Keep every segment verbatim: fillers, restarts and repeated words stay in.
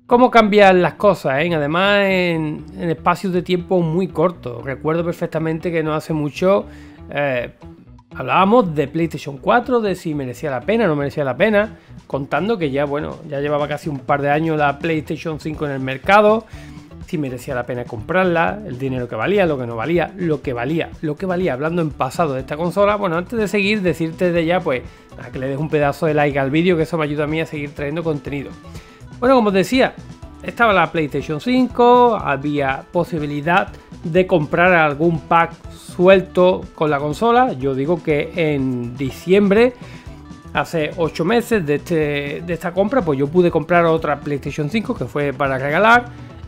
cómo cambian las cosas, ¿eh? Además en, en espacios de tiempo muy cortos. Recuerdo perfectamente que no hace mucho eh, hablábamos de PlayStation cuatro, de si merecía la pena o no merecía la pena, contando que ya, bueno, ya llevaba casi un par de años la PlayStation cinco en el mercado, si merecía la pena comprarla, el dinero que valía, lo que no valía, lo que valía, lo que valía, hablando en pasado de esta consola. Bueno, antes de seguir, decirte de ya, pues, a que le des un pedazo de like al vídeo, que eso me ayuda a mí a seguir trayendo contenido. Bueno, como os decía, estaba la PlayStation cinco, había posibilidad de comprar algún pack suelto con la consola. Yo digo que en diciembre, hace ocho meses de, este, de esta compra, pues yo pude comprar otra PlayStation cinco que fue para regalar.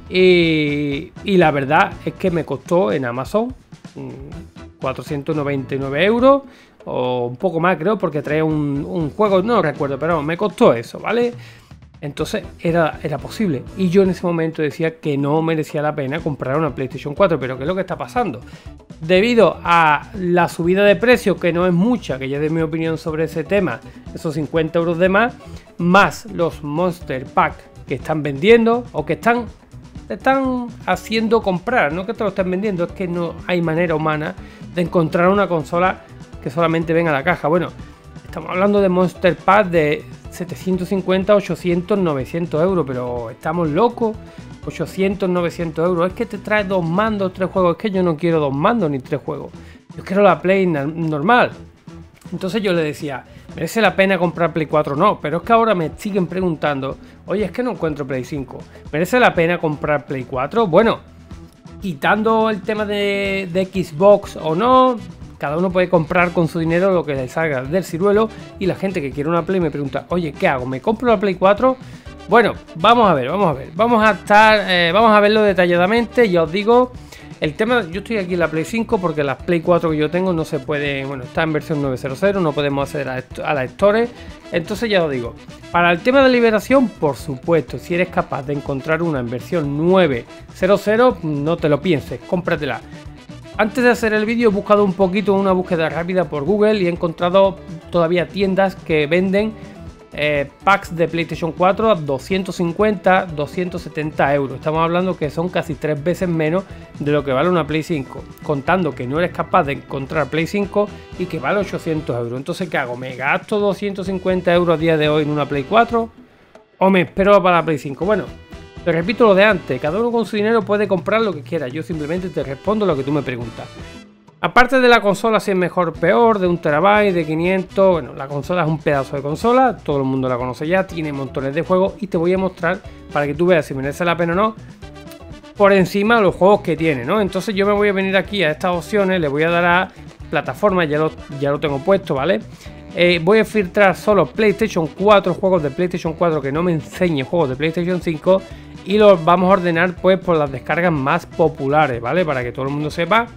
Y, y la verdad es que me costó en Amazon cuatrocientos noventa y nueve euros o un poco más, creo, porque traía un, un juego, no recuerdo, pero me costó eso, ¿vale? Entonces era, era posible, y yo en ese momento decía que no merecía la pena comprar una PlayStation cuatro. Pero ¿qué es lo que está pasando? Debido a la subida de precio, que no es mucha, que ya de mi opinión sobre ese tema, esos cincuenta euros de más, más los Monster Pack que están vendiendo o que están, están haciendo comprar, no que te lo estén vendiendo, es que no hay manera humana de encontrar una consola que solamente venga a la caja. Bueno, estamos hablando de Monster Pack de setecientos cincuenta, ochocientos, novecientos euros, pero estamos locos. Ochocientos, novecientos euros, es que te trae dos mandos, tres juegos. Es que yo no quiero dos mandos ni tres juegos, yo quiero la Play normal. Entonces yo le decía, ¿merece la pena comprar Play cuatro? No, pero es que ahora me siguen preguntando, oye, es que no encuentro Play cinco, ¿merece la pena comprar Play cuatro? Bueno, quitando el tema de, de Xbox o no, cada uno puede comprar con su dinero lo que le salga del ciruelo. Y la gente que quiere una Play me pregunta, oye, ¿qué hago? ¿Me compro la Play cuatro? Bueno, vamos a ver, vamos a ver. Vamos a estar, eh, vamos a verlo detalladamente. Ya os digo, el tema, yo estoy aquí en la Play cinco porque las Play cuatro que yo tengo no se puede, bueno, está en versión nueve punto cero, no podemos acceder a, a la Store. Entonces ya os digo, para el tema de liberación, por supuesto, si eres capaz de encontrar una en versión nueve punto cero, no te lo pienses, cómpratela. Antes de hacer el vídeo he buscado un poquito, una búsqueda rápida por Google, y he encontrado todavía tiendas que venden eh, packs de PlayStation cuatro a doscientos cincuenta, doscientos setenta euros. Estamos hablando que son casi tres veces menos de lo que vale una Play cinco, contando que no eres capaz de encontrar Play cinco y que vale ochocientos euros. Entonces, ¿qué hago? ¿Me gasto doscientos cincuenta euros a día de hoy en una Play cuatro o me espero para la Play cinco? Bueno, te repito lo de antes, cada uno con su dinero puede comprar lo que quiera, yo simplemente te respondo lo que tú me preguntas. Aparte de la consola, si es mejor o peor, de un terabyte, de quinientos, bueno, la consola es un pedazo de consola, todo el mundo la conoce ya, tiene montones de juegos, y te voy a mostrar para que tú veas si merece la pena o no, por encima de los juegos que tiene, ¿no? Entonces yo me voy a venir aquí a estas opciones, le voy a dar a plataformas, ya lo, ya lo tengo puesto, ¿vale? Eh, voy a filtrar solo PlayStation cuatro, juegos de PlayStation cuatro, que no me enseñe juegos de PlayStation cinco, y los vamos a ordenar pues por las descargas más populares, ¿vale? Para que todo el mundo sepa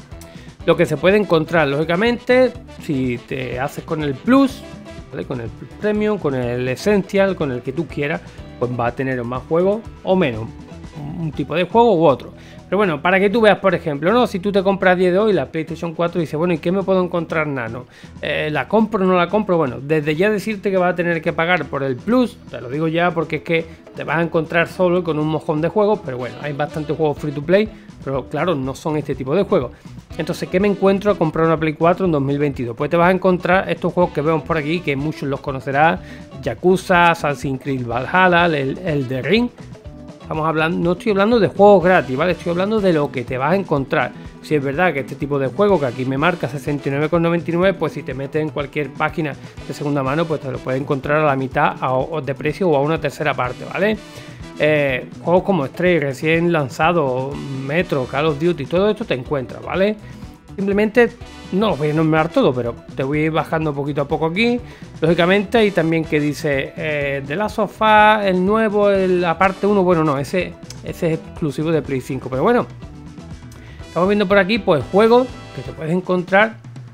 lo que se puede encontrar. Lógicamente, si te haces con el Plus, ¿vale? Con el Plus Premium, con el Essential, con el que tú quieras, pues va a tener más juegos o menos, un tipo de juego u otro. Pero bueno, para que tú veas, por ejemplo, ¿no? Si tú te compras a día de hoy la PlayStation cuatro y dices, bueno, ¿y qué me puedo encontrar, nano? Eh, ¿La compro o no la compro? Bueno, desde ya decirte que vas a tener que pagar por el Plus, te lo digo ya porque es que te vas a encontrar solo con un mojón de juegos, pero bueno, hay bastantes juegos free to play, pero claro, no son este tipo de juegos. Entonces, ¿qué me encuentro a comprar una Play cuatro en dos mil veintidós? Pues te vas a encontrar estos juegos que vemos por aquí, que muchos los conocerás: Yakuza, Assassin's Creed Valhalla, el, el The Ring. Estamos hablando, no estoy hablando de juegos gratis, ¿vale? Estoy hablando de lo que te vas a encontrar. Si es verdad que este tipo de juego, que aquí me marca sesenta y nueve con noventa y nueve, pues si te metes en cualquier página de segunda mano, pues te lo puedes encontrar a la mitad a, de precio o a una tercera parte, ¿vale? Eh, juegos como Stray, recién lanzado, Metro, Call of Duty, todo esto te encuentras, ¿vale? Simplemente no voy a nombrar todo, pero te voy a ir bajando poquito a poco aquí. Lógicamente hay también que dice eh, The Last of Us, el nuevo, el, la parte uno. Bueno, no, ese, ese es exclusivo de Play cinco. Pero bueno, estamos viendo por aquí pues juegos que te puedes encontrar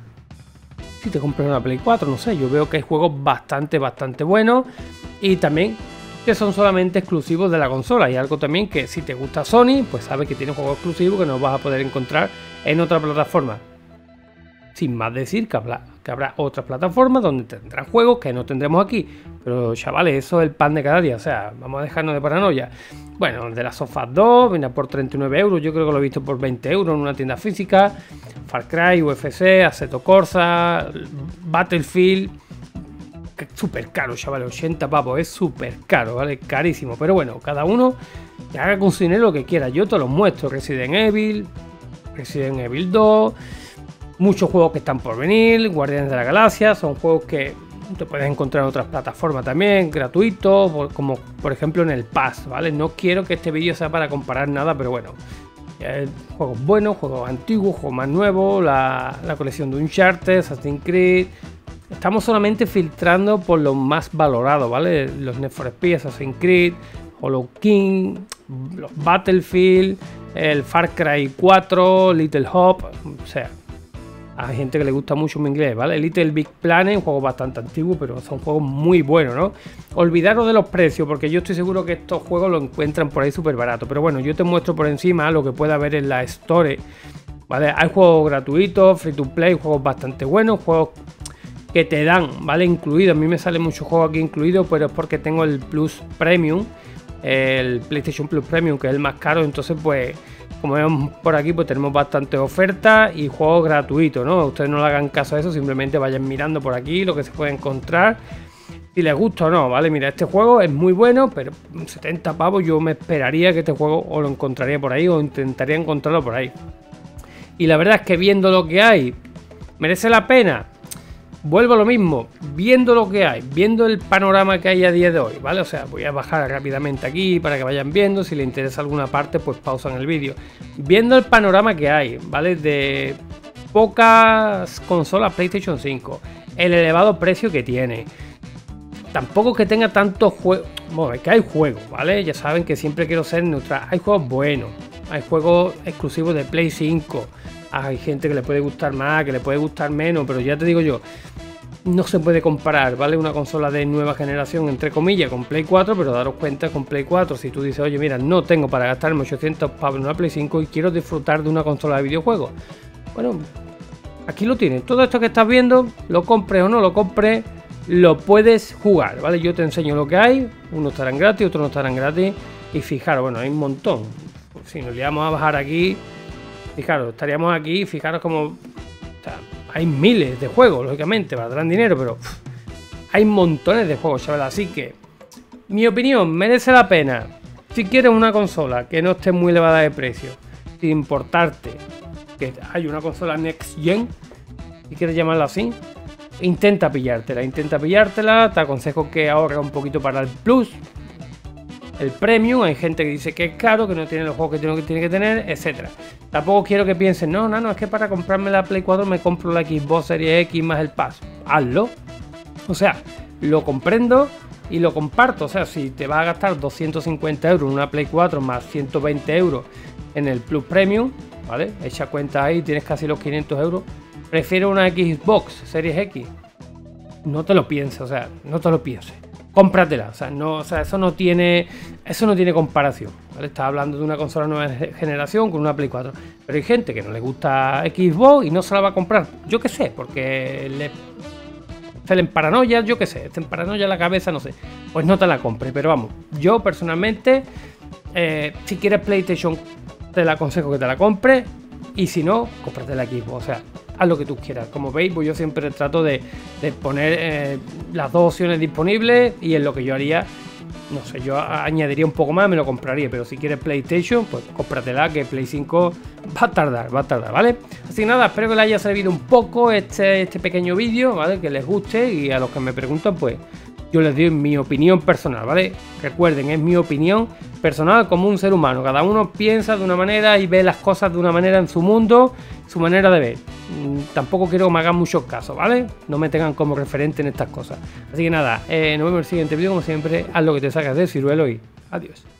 si te compras una Play cuatro. No sé, yo veo que hay juegos bastante, bastante buenos, y también que son solamente exclusivos de la consola. Y algo también que si te gusta Sony, pues sabes que tiene juegos exclusivos que no vas a poder encontrar en otra plataforma. sin más decir que habrá, que habrá otras plataformas donde tendrán juegos que no tendremos aquí. Pero chavales, eso es el pan de cada día, o sea, vamos a dejarnos de paranoia. Bueno, de las Sofas dos viene por treinta y nueve euros, yo creo que lo he visto por veinte euros en una tienda física. Far Cry, U F C, Assetto Corsa, Battlefield, que es súper caro, chavales, ochenta pavos, es súper caro, ¿vale? Carísimo, pero bueno, cada uno que haga con su dinero lo que quiera. Yo te los muestro, Resident Evil, Resident Evil dos, muchos juegos que están por venir, Guardianes de la Galaxia, son juegos que te puedes encontrar en otras plataformas también, gratuitos, como por ejemplo en el Pass, ¿vale? No quiero que este vídeo sea para comparar nada, pero bueno, eh, juegos buenos, juegos antiguos, juegos más nuevos, la, la colección de Uncharted, Assassin's Creed. Estamos solamente filtrando por los más valorados, ¿vale? Los Need for Speed, Assassin's Creed, Hollow King, los Battlefield, el Far Cry cuatro, Little Hope, o sea, hay gente que le gusta mucho mi inglés, ¿vale? Little Big Planet, un juego bastante antiguo, pero son juegos muy buenos, ¿no? Olvidaros de los precios, porque yo estoy seguro que estos juegos los encuentran por ahí súper baratos. Pero bueno, yo te muestro por encima lo que pueda haber en la Store, ¿vale? Hay juegos gratuitos, free to play, juegos bastante buenos, juegos que te dan, ¿vale? Incluido, a mí me sale mucho juego aquí incluido, pero es porque tengo el Plus Premium, el PlayStation Plus Premium, que es el más caro, entonces pues... Como vemos por aquí, pues tenemos bastantes ofertas y juegos gratuitos, ¿no? Ustedes no le hagan caso a eso, simplemente vayan mirando por aquí lo que se puede encontrar, si les gusta o no, ¿vale? Mira, este juego es muy bueno, pero setenta pavos yo me esperaría que este juego o lo encontraría por ahí o intentaría encontrarlo por ahí. Y la verdad es que viendo lo que hay, ¿merece la pena? Vuelvo a lo mismo, viendo lo que hay, viendo el panorama que hay a día de hoy, ¿vale? O sea, voy a bajar rápidamente aquí para que vayan viendo, si les interesa alguna parte, pues pausan el vídeo. Viendo el panorama que hay, ¿vale? De pocas consolas PlayStation cinco, el elevado precio que tiene, tampoco que tenga tantos juegos, bueno, es que hay juegos, ¿vale? Ya saben que siempre quiero ser neutral, hay juegos buenos, hay juegos exclusivos de Play cinco, hay gente que le puede gustar más, que le puede gustar menos, pero ya te digo yo, no se puede comparar, ¿vale? Una consola de nueva generación, entre comillas, con Play cuatro, pero daros cuenta con Play cuatro, si tú dices, oye, mira, no tengo para gastarme ochocientos pavos en una Play cinco y quiero disfrutar de una consola de videojuegos. Bueno, aquí lo tienes. Todo esto que estás viendo, lo compres o no lo compres, lo puedes jugar, ¿vale? Yo te enseño lo que hay, unos estarán gratis, otros no estarán gratis, y fijaros, bueno, hay un montón. Si nos liamos a bajar aquí, fijaros, estaríamos aquí, fijaros como... O sea, hay miles de juegos, lógicamente, valdrán dinero, pero uff, hay montones de juegos, chavales. Así que, mi opinión, merece la pena. Si quieres una consola que no esté muy elevada de precio, sin importarte que hay una consola Next Gen, si quieres llamarla así, intenta pillártela, intenta pillártela. Te aconsejo que ahorres un poquito para el Plus, el Premium. Hay gente que dice que es caro, que no tiene los juegos que tiene que, tiene que tener, etcétera. Tampoco quiero que piensen, no, no, no, es que para comprarme la Play cuatro me compro la Xbox Series X más el Pass. Hazlo. O sea, lo comprendo y lo comparto. O sea, si te vas a gastar doscientos cincuenta euros en una Play cuatro más ciento veinte euros en el Plus Premium, ¿vale? Echa cuenta ahí, tienes casi los quinientos euros. Prefiero una Xbox Series X. No te lo pienses, o sea, no te lo pienses. Cómpratela, o sea, no, o sea, eso no tiene, eso no tiene comparación, ¿vale? Estás hablando de una consola nueva generación con una Play cuatro, pero hay gente que no le gusta Xbox y no se la va a comprar, yo qué sé, porque le salen paranoia, yo qué sé, en paranoia la cabeza, no sé, pues no te la compres. Pero vamos, yo personalmente, eh, si quieres PlayStation, te la aconsejo que te la compres, y si no, cómprate la Xbox, o sea, haz lo que tú quieras. Como veis, pues yo siempre trato de, de poner eh, las dos opciones disponibles, y es lo que yo haría. No sé, yo añadiría un poco más, me lo compraría, pero si quieres PlayStation, pues cómpratela, que Play cinco va a tardar, va a tardar, ¿vale? Así que nada, espero que les haya servido un poco este, este pequeño vídeo, ¿vale? Que les guste, y a los que me preguntan, pues yo les doy mi opinión personal, ¿vale? Recuerden, es mi opinión personal como un ser humano. Cada uno piensa de una manera y ve las cosas de una manera en su mundo, su manera de ver. Tampoco quiero que me hagan muchos casos, ¿vale? No me tengan como referente en estas cosas. Así que nada, eh, nos vemos en el siguiente vídeo. Como siempre, haz lo que te sacas del ciruelo y adiós.